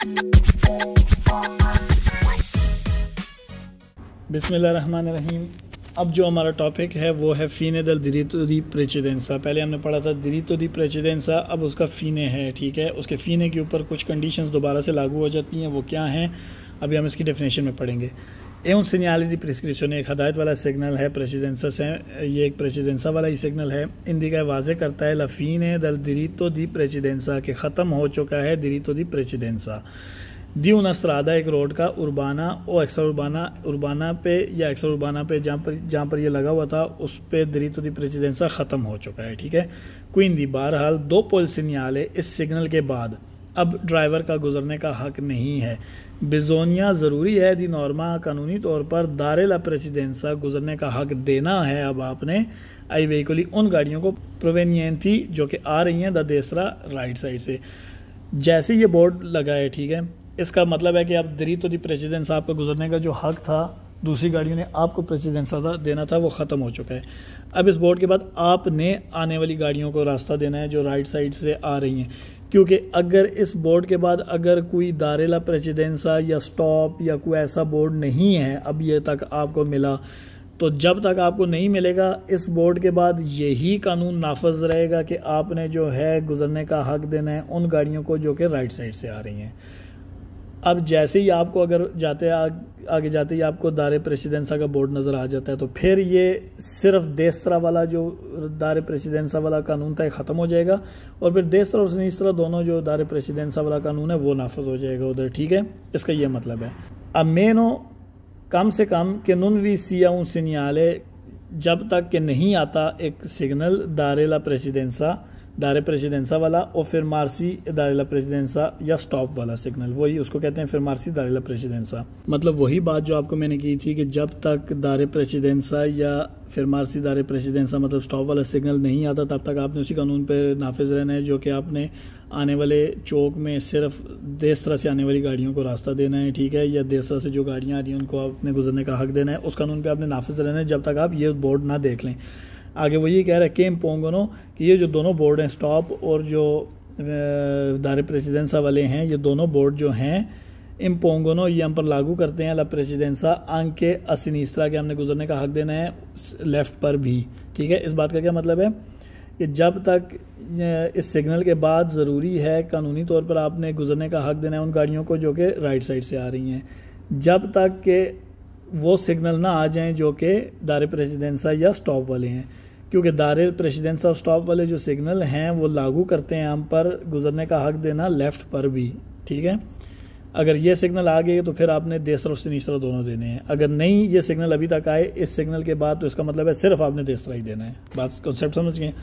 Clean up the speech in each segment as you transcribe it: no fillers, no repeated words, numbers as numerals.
बिस्मिल्लाहिर्रहमानिर्रहीम। अब जो हमारा टॉपिक है वो है फ़ीने दल दिरीतो दी प्रेसिडेंसा। पहले हमने पढ़ा था दिरीतो दी प्रेसिडेंसा, अब उसका फ़ीने है। ठीक है, उसके फ़ीने के ऊपर कुछ कंडीशंस दोबारा से लागू हो जाती हैं। वो क्या हैं, अभी हम इसकी डेफिनेशन में पढ़ेंगे। ए उन सिग्नल दी प्रिस्क्रिप्शन एक हदायत वाला सिग्नल है प्रेसिडेंसा से, ये एक प्रेसिडेंसा वाला ही सिग्नल है। इंडिका वाज़े करता है लफ़ीने दल दिरीतो दी प्रेसिडेंसा के ख़त्म हो चुका है दिरीतो दी प्रेसिडेंसा। दी उन स्त्रादा एक रोड का उर्बाना ओ एक्स्ट्रा उर्बाना पे या एक्स्ट्रा उर्बाना पे जहाँ पर ये लगा हुआ था उस पे दिरीतो दी प्रेसिडेंसा ख़त्म हो चुका है। ठीक है, क्विंदी बहरहाल दो पोल सिग्नल इस सिग्नल के बाद अब ड्राइवर का गुजरने का हक नहीं है। बिजोनिया ज़रूरी है दी नॉर्मा कानूनी तौर पर दारे ला प्रेसिडेंसा गुजरने का हक देना है। अब आपने आई व्हीकली उन गाड़ियों को प्रोवेनियंटी जो कि आ रही हैं द देसरा राइट साइड से। जैसे ये बोर्ड लगा है, ठीक है, इसका मतलब है कि अब दिरीतो दी प्रेसिडेंसा आपका गुजरने का जो हक था दूसरी गाड़ियों ने आपको प्रेसिडेंसा देना था वो ख़त्म हो चुका है। अब इस बोर्ड के बाद आपने आने वाली गाड़ियों को रास्ता देना है जो राइट साइड से आ रही हैं, क्योंकि अगर इस बोर्ड के बाद अगर कोई दारेला प्रेसिडेंसा या स्टॉप या कोई ऐसा बोर्ड नहीं है अब ये तक आपको मिला, तो जब तक आपको नहीं मिलेगा इस बोर्ड के बाद यही कानून नाफज रहेगा कि आपने जो है गुजरने का हक देना है उन गाड़ियों को जो कि राइट साइड से आ रही हैं। अब जैसे ही आपको अगर आगे जाते ही आपको दारे प्रेसिडेंसा का बोर्ड नज़र आ जाता है तो फिर ये सिर्फ देसरा वाला जो दारे प्रेसिडेंसा वाला कानून था ख़त्म हो जाएगा और फिर देसरा और सिनीस्रा दोनों जो दारे प्रेसिडेंसा वाला कानून है वो नाफज हो जाएगा उधर। ठीक है, इसका ये मतलब है अब मेनो कम से कम कि नुन वी सिया उन सिनियाले जब तक कि नहीं आता एक सिग्नल दारेला प्रेसिडेंसा दारे प्रेसिडेंसा वाला और फिर मार्सी दारेला प्रेसिडेंसा या स्टॉप वाला सिग्नल, वही उसको कहते हैं फिर मार्सी दारेला प्रेसिडेंसा। मतलब वही बात जो आपको मैंने की थी कि जब तक दारे प्रेसिडेंसा या फिर मार्सी दारे प्रेसिडेंसा मतलब स्टॉप वाला सिग्नल नहीं आता तब तक आपने उसी कानून पर नाफिज रहना है जो कि आपने आने वाले चौक में सिर्फ देसरा से आने वाली गाड़ियों को रास्ता देना है। ठीक है, या देसरा से जो गाड़ियाँ आ रही हैं उनको आपने गुजरने का हक देना है, उस कानून पर आपने नाफिज रहना है जब तक आप ये बोर्ड ना देख लें। आगे वो ये कह रहा है कि पोंगनो कि ये जो दोनों बोर्ड हैं स्टॉप और जो दारे प्रेसिडेंसा वाले हैं ये दोनों बोर्ड जो हैं इन पोंगनो ये हम पर लागू करते हैं ला प्रेसिडेंसा अंक के असिनीस्त्रा के हमने गुजरने का हक देना है लेफ़्ट पर भी। ठीक है, इस बात का क्या मतलब है कि जब तक इस सिग्नल के बाद ज़रूरी है कानूनी तौर पर आपने गुजरने का हक देना है उन गाड़ियों को जो कि राइट साइड से आ रही हैं, जब तक के वो सिग्नल ना आ जाएं जो कि दारे प्रेसिडेंसा या स्टॉप वाले हैं, क्योंकि दारे प्रेसिडेंसा और स्टॉप वाले जो सिग्नल हैं वो लागू करते हैं हम पर गुजरने का हक देना लेफ़्ट पर भी। ठीक है, अगर ये सिग्नल आ गए तो फिर आपने देसरा और सिनीस्रा दोनों देने हैं। अगर नहीं ये सिग्नल अभी तक आए इस सिग्नल के बाद तो इसका मतलब है सिर्फ आपने देसरा ही देना है। बात कॉन्सेप्ट समझ गए।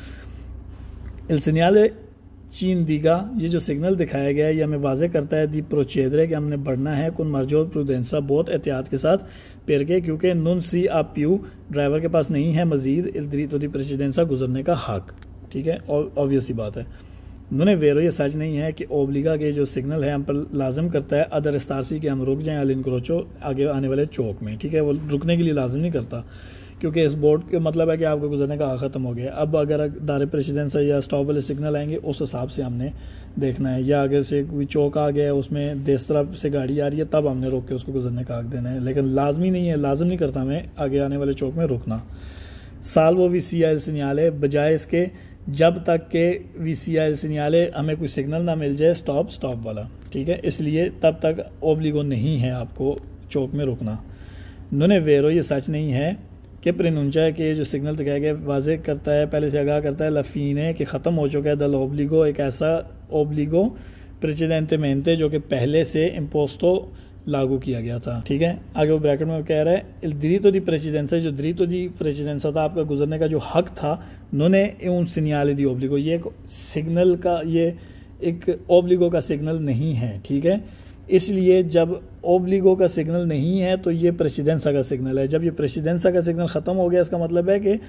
इल सिग्नल चीन दीगा ये जो सिग्नल दिखाया गया है ये हमें वाजे करता है दी प्रोचेदरे कि हमने बढ़ना है कुन मर्जोर प्रूडेंसा बहुत एहतियात के साथ पेर के, क्योंकि नुन सी आप प्यू ड्राइवर के पास नहीं है मजीद इल्दरीतो दी प्रेसिडेंसा गुजरने का हक। ठीक है, और ऑब्वियस ही बात है। नुने वेरो ये सच नहीं है कि ओब्लिगा के जो सिग्नल है हम पर लाजम करता है अदर इस्तारसी कि हम रुक जाएं अल इनक्रोचो आगे आने वाले चौक में। ठीक है, वो रुकने के लिए लाजम नहीं करता क्योंकि इस बोर्ड के मतलब है कि आपको गुजरने का ख़त्म हो गया। अब अगर दारे प्रेसिडेंसा या स्टॉप वाले सिग्नल आएंगे उस हिसाब से हमने देखना है, या आगे से कोई चौक आ गया उसमें देसरा से गाड़ी आ रही है तब हमने रोक के उसको गुजरने का हक देना है, लेकिन लाजमी नहीं है, लाजम नहीं करता हमें आगे आने वाले चौक में रुकना। साल वो VCIL सिग्नल बजाय इसके जब तक के VCIL सिग्नल हमें कोई सिग्नल ना मिल जाए स्टॉप वाला। ठीक है, इसलिए तब तक ओब्लिगो नहीं है आपको चौक में रुकना। नुने वेरो ये सच नहीं है कि प्रिनुंचा है कि ये जो सिग्नल दिखाया गया वाजे करता है पहले से आगाह करता है लफ़ीने कि ख़त्म हो चुका है दल ओब्लिगो एक ऐसा ओब्लिगो प्रेसिडेंटेमेंटे जो कि पहले से इम्पोस्टो लागू किया गया था। ठीक है, आगे वो ब्रैकेट में कह रहा है इल दिरीतो दी प्रेसिडेंसा जो दिरीतो दी प्रेसिडेंसा था आपका गुजरने का जो हक था नोने उन सिग्नल दी ओब्लिगो ये एक सिग्नल का ये एक ओब्लिगो का सिग्नल नहीं है। ठीक है, इसलिए जब ओब्लिगो का सिग्नल नहीं है तो ये प्रेसिडेंसा का सिग्नल है। जब ये प्रेसिडेंसा का सिग्नल ख़त्म हो गया इसका मतलब है कि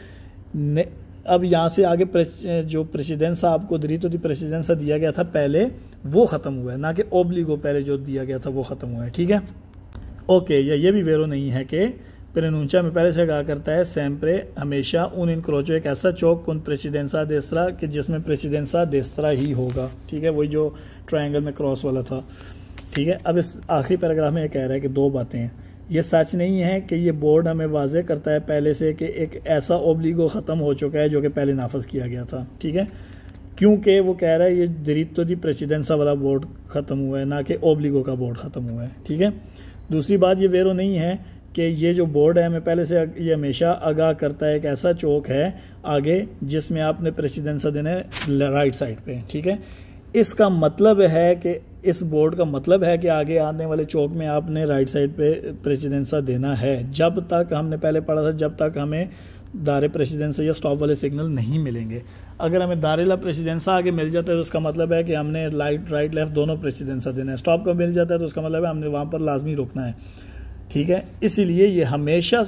अब यहाँ से आगे जो प्रेसिडेंसा आपको दिरीतो दी प्रेसिडेंसा दिया गया था पहले वो ख़त्म हुआ है, ना कि ओब्लिगो पहले जो दिया गया था वो ख़त्म हुआ है। ठीक है, ओके, या ये भी वेरो नहीं है कि प्रेनुंचा में पहले से कहा करता है सैम्प्रे हमेशा उन इनक्रोचो एक ऐसा चौक उन प्रेसिडेंसा देसरा कि जिसमें प्रेसिडेंसा देसरा ही होगा। ठीक है, वही जो ट्रायंगल में क्रॉस वाला था। ठीक है। अब इस आखिरी पैराग्राफ में ये कह रहा है कि दो बातें हैं, ये सच नहीं है कि ये बोर्ड हमें वाजे करता है पहले से कि एक ऐसा ओब्लिगो ख़त्म हो चुका है जो कि पहले नाफज किया गया था, ठीक है, क्योंकि वो कह रहा है ये दिरितो दी प्रेसिडेंसा वाला बोर्ड ख़त्म हुआ है, ना कि ओब्लिगो का बोर्ड ख़त्म हुआ है, ठीक है। दूसरी बात ये वेरो नहीं है कि ये जो बोर्ड है हमें पहले से ये हमेशा आगाह करता है एक ऐसा चौक है आगे जिसमें आपने प्रेसिडेंसा देना है राइट साइड पे, ठीक है। इसका मतलब है कि इस बोर्ड का मतलब है कि आगे आने वाले चौक में आपने राइट साइड पे प्रेसिडेंसा देना है। जब तक हमने पहले पढ़ा था, जब तक हमें दारे प्रेसिडेंसा या स्टॉप वाले सिग्नल नहीं मिलेंगे। अगर हमें दारेला प्रेसिडेंसा आगे मिल जाता है तो उसका मतलब है कि हमने राइट लेफ्ट दोनों प्रेसिडेंसा देना है। स्टॉप का मिल जाता है तो उसका मतलब है हमने वहाँ पर लाजमी रुकना है, ठीक है। इसीलिए ये हमेशा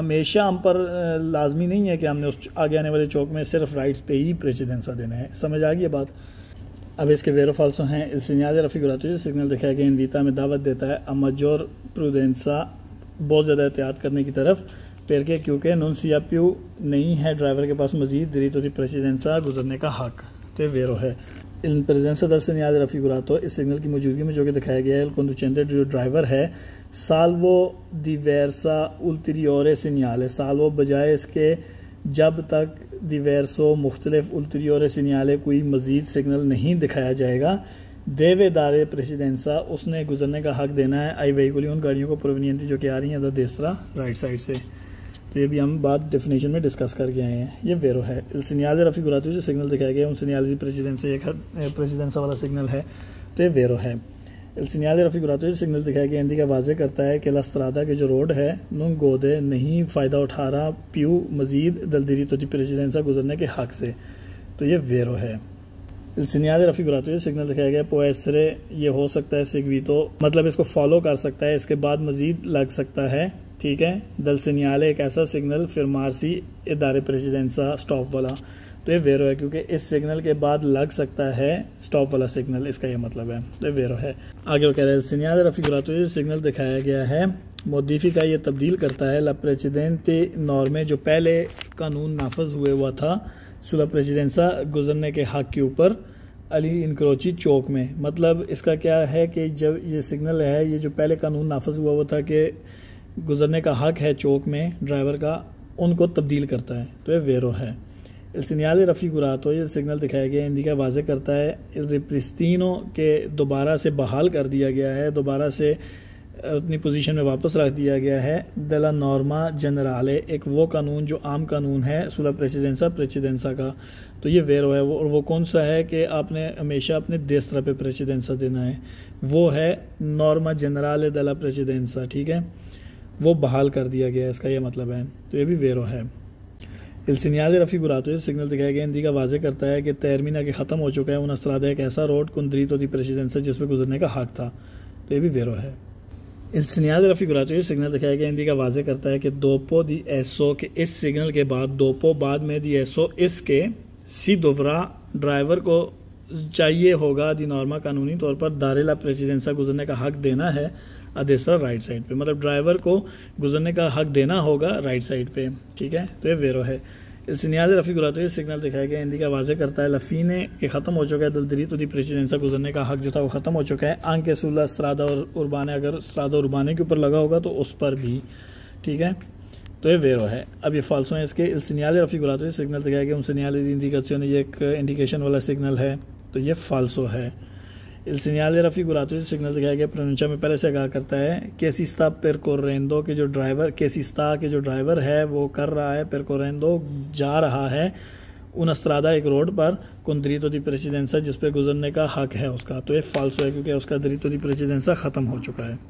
हम पर लाजमी नहीं है कि हमने उस आगे आने वाले चौक में सिर्फ राइट्स पे ही प्रेसिडेंसा देना है। समझ आ गई बात। अब इसके वेरो फाल्सो हैं। इल सीनियाले रफिगुरातो सिग्नल दिखाया गया इनवीता में दावत देता है अमजोर प्रूडेंसा बहुत ज़्यादा एहतियात करने की तरफ, फिर के क्योंकि नोनसियाप्यू नहीं है ड्राइवर के पास मजीद दिरितो दी प्रेसिडेंसा गुजरने का हक, तो वेरो है। इन प्रेजेंसा दर सीनियाले रफिगुरातो इस सिग्नल की मौजूदगी में जो कि दिखाया गया है कंडुचेंटे जो ड्राइवर है साल्वो दिवेरसा उल्टीरियोरे सीनियाले, साल्वो बजाय इसके जब तक दिवेरसो मुख्तलिफ उल्टीरियोरे सीनियाले कोई मजीद सिग्नल नहीं दिखाया जाएगा देवे दारे प्रेसिडेंसा उसने गुजरने का हक देना है आई वेहिकुली उन गाड़ियों को प्रोवेनियंटी जो कि आ रही हैं द देसरा राइट साइड से। तो ये भी हम बात डेफिनेशन में डिस्कस करके आए हैं। ये वेरो है। इल सीनियाले रफिगुरातो जो सिग्नल दिखाया गया उन सीनियाले प्रेसिडेंसा एक प्रेसिडेंसा वाला सिग्नल है, तो ये वेरो है। इल सीनियाले रफिगुरातो सिग्नल दिखाया गया हिंदी का वाजे करता है कि लस्त्रादा के जो रोड है नुंग गोदे नहीं फ़ायदा उठा रहा प्यू मजीद दलदिरितो दी प्रेसिडेंसा गुजरने के हक से, तो ये वेरो है। इल सीनियाले रफिगुरातो सिग्नल दिखाया गया पोएसरे ये हो सकता है सिग्वीतो मतलब इसको फॉलो कर सकता है, इसके बाद मजीद लग सकता है, ठीक है। दल सीनियाले एक ऐसा सिग्नल फिर मारसी इदारे प्रेसिडेंसा स्टॉप वाला, तो ये वेरो है क्योंकि इस सिग्नल के बाद लग सकता है स्टॉप वाला सिग्नल, इसका ये मतलब है, तो ये वेरो है। आगे वो कह रहे हैं सीनियाले रफिगुरातो सिग्नल दिखाया गया है मोडिफिका ये तब्दील करता है ला प्रेसिडेंटे नॉर्मे जो पहले कानून नाफज हुए हुआ था सुला प्रेसिडेंसा गुजरने के हक के ऊपर अली इनक्रोची चौक में। मतलब इसका क्या है कि जब ये सिग्नल है ये जो पहले कानून नाफज हुआ था कि गुजरने का हक है चौक में ड्राइवर का, उनको तब्दील करता है, तो ये वेरो है। इल सीनियाले रफिगुरातो ये सिग्नल दिखाया गया हिंदी का वाजे करता है इल रिप्रिस्तीनो के दोबारा से बहाल कर दिया गया है, दोबारा से अपनी पोजीशन में वापस रख दिया गया है दला नॉर्मा जनराले एक वो कानून जो आम कानून है सुला प्रेसिडेंसा का, तो ये वेरो है। वो कौन सा है कि आपने हमेशा अपने देसरा पे प्रेसिडेंसा देना है, वो है नॉर्मा जनराले दला प्रेसिडेंसा, ठीक है, वो बहाल कर दिया गया है, इसका ये मतलब है, तो ये भी वेरो है। इल सीनियाले रफिगुरातो सिग्नल दिखाया गया हिंदी का वाजे करता है कि तेरमीना के ख़त्म हो चुका है उन अस्त्रादा एक ऐसा रोड कुंदरीतो दी प्रेसिडेंसा जिस पर गुजरने का हक था, तो ये भी वेरो है। इल सीनियाले रफिगुरातो सिग्नल दिखाया गया हिंदी का वाजे करता है कि दोपो दी एसओ के इस सिग्नल के बाद दोपो बाद में दी एसओ इसके सी दोवरा ड्राइवर को चाहिए होगा दी नॉर्मा कानूनी तौर पर दारेला प्रेसिडेंसा गुजरने का हक देना है अदेसरा राइट साइड पे, मतलब ड्राइवर को गुजरने का हक देना होगा राइट साइड पे, ठीक है, तो ये वेरो है। इल सीनियाले रफिगुरातो सिग्नल दिखाया गया हिंदी का वाजे करता है लफीने के ख़त्म हो चुका है दलदिरितो दी प्रेसिडेंसा गुजरने का हक जो था वो ख़त्म हो चुका है आंके सुला स्त्रादा और उर्बाने, अगर स्त्रादा उर्बाने के ऊपर लगा होगा तो उस पर भी, ठीक है, तो ये वेरो है। अब ये फाल्सो है इसके। इल सीनियाले रफिगुरातो सिग्नल दिखाया गया उन सीनियाले दी इंडिकेशन ये एक इंडिकेशन वाला सिग्नल है, तो ये फाल्सो है। इल सीनियाले रफिगुरातो सिग्नल दिखाया गया प्रोनुncia में पहले से आगाह करता है केसिस्ता पेरकोरेंदो के जो ड्राइवर केसिस्ता के जो ड्राइवर है वो कर रहा है पेरकोरेंदो जा रहा है उन अस्त्रादा एक रोड पर कुंदरीतो दी प्रेसिडेंसा जिस पे गुजरने का हक है उसका, तो ये फाल्सो है क्योंकि उसका दरीतो दी प्रेसिडेंसा ख़त्म हो चुका है।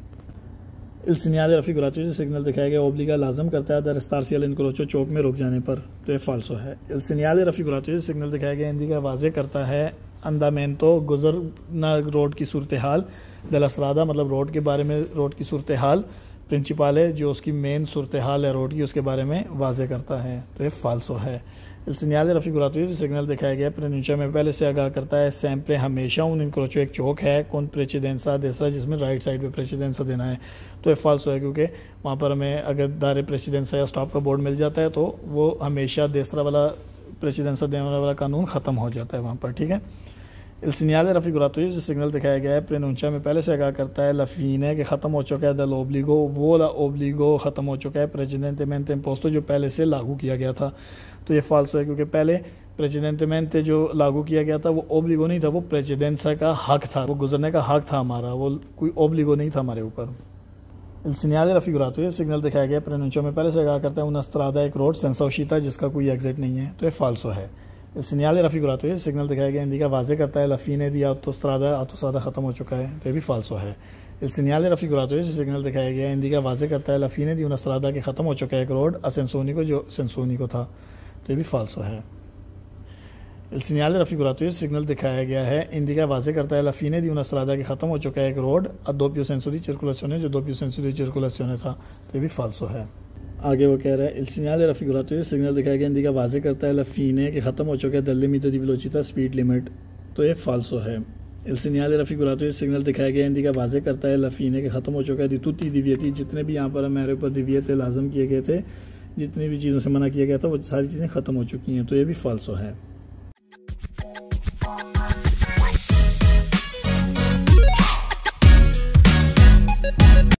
इल सीनियाले रफिगुरातो सिग्नल दिखाया गया ओब्लिगा लाजम करता है दरस्तारसियल इनक्रोचो चौक में रुक जाने पर, तो ये फाल्सो है। इल सीनियाले रफिगुरातो सिग्नल दिखाया गया हिंदी का वाजे करता है अंदामेंतो गुजरना रोड की सूरत हाल दलस्रादा मतलब रोड के बारे में रोड की सूरत हाल प्रिंसिपाले जो उसकी मेन सूरत हाल है रोड की उसके बारे में वाजे करता है, तो ये फाल्सो है। इल सीनियाले रफिगुरातो सिग्नल दिखाया गया प्रोनुncia में पहले से आगाह करता है सैम्प्रे हमेशा उन इनक्रोचो एक चौक है कौन प्रेसिडेंसा देसरा जिसमें राइट साइड पे प्रेसिडेंसा देना है, तो ये फाल्सो है क्योंकि वहाँ पर हमें अगर दारे प्रेसिडेंसा या स्टॉप का बोर्ड मिल जाता है तो वो हमेशा देसरा वाला प्रेसिडेंसा देने वाला कानून ख़त्म हो जाता है वहाँ पर, ठीक है। इल सीनियाले रफ़िकुरातो जो सिग्नल दिखाया गया है प्रोनुncia में पहले से आगाह करता है लफीने के ख़त्म हो चुका है दल ओब्लिगो, वो ला ओब्लिगो ख़त्म हो चुका है प्रेसिडेंटेमेंटे इम्पोस्तो जो पहले से लागू किया गया था। तो ये फाल्सो है क्योंकि पहले प्रेसिडेंटेमेंटे जो लागू किया गया था वो ओब्लिगो नहीं था, वो प्रेसिडेंसा का हक था, वो गुजरने का हक था हमारा, वो कोई ओब्लिगो नहीं था हमारे ऊपर। इल सीनियाले रफ़िकुरातो ये सिग्नल दिखाया गया प्रोनुncia में पहले से आगाह करता है उन अस्त्रादा एक रोड सेंसा उशीता जिसका कोई एग्जिट नहीं है। तो ये फाल्सो है। सीनियाले रफ़िकुरातो ये सिग्नल दिखाया गया इंडिका वाजे करता है लफ़ीने दी आतोस्त्रादा ख़त्म हो चुका है। तो ये भी फाल्सो है। इल सीनियाले रफ़िकुरातो ये सिग्नल दिखाया गया इंडिका वाजे करता है लफ़ीने दी उनस्त्रादा के ख़त्म हो चुका है एक रोड असेंसोनी को जो सेंसोनी को था। तो ये भी फाल्सो है। इल सीनियाले रफ़िकुरातो ये सिग्नल दिखाया गया है इंडिका वाजे करता है लफ़ीने दी उनस्त्रादा के ख़त्म हो चुका है एक रोड अ दोपियो सेंसो दी सर्कुलेशन जो दोपियो सेंसो दी सर्कुलेशन था। तो ये भी फाल्सो है। आगे वो कह रहा है इल सीनियाले रफ़िकुरातो ये सिग्नल दिखाया गया इंडिका वाजे करता है लफ़ीने के ख़त्म हो चुका है दल limit the velocity speed limit. तो ये फाल्सो है। इल सीनियाले रफ़िकुरातो ये सिग्नल दिखाया गया इंडिका वाजे करता है लफ़ीने के ख़त्म हो चुका है दी तुती दिव्यती, जितने भी यहाँ पर हमारे ऊपर दिव्यते लाजम किए गए थे, जितनी भी चीज़ों से मना किया गया था वो सारी चीज़ें ख़त्म हो चुकी हैं। तो ये भी फाल्सो है।